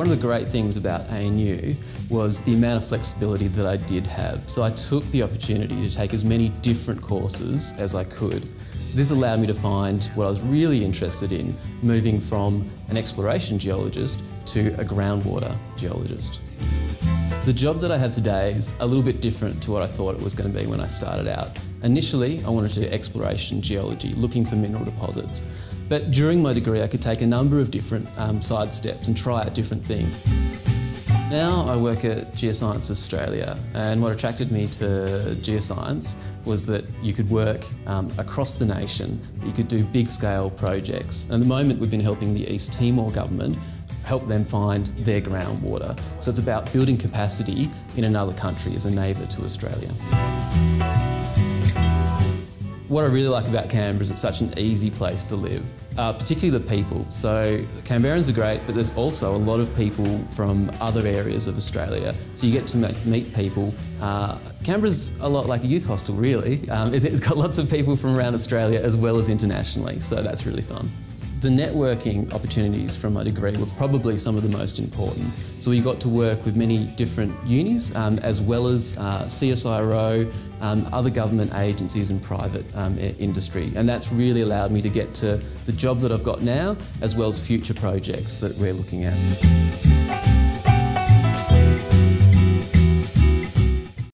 One of the great things about ANU was the amount of flexibility that I did have. So I took the opportunity to take as many different courses as I could. This allowed me to find what I was really interested in, moving from an exploration geologist to a groundwater geologist. The job that I have today is a little bit different to what I thought it was going to be when I started out. Initially, I wanted to do exploration geology, looking for mineral deposits. But during my degree, I could take a number of different side steps and try out different things. Now I work at Geoscience Australia, and what attracted me to Geoscience was that you could work across the nation, you could do big-scale projects. At the moment, we've been helping the East Timor government help them find their groundwater. So it's about building capacity in another country as a neighbour to Australia. What I really like about Canberra is it's such an easy place to live, particularly the people. So Canberrans are great, but there's also a lot of people from other areas of Australia. So you get to meet people. Canberra's a lot like a youth hostel, really. It's got lots of people from around Australia as well as internationally, so that's really fun. The networking opportunities from my degree were probably some of the most important. So we got to work with many different unis, as well as CSIRO, other government agencies and private industry. And that's really allowed me to get to the job that I've got now, as well as future projects that we're looking at.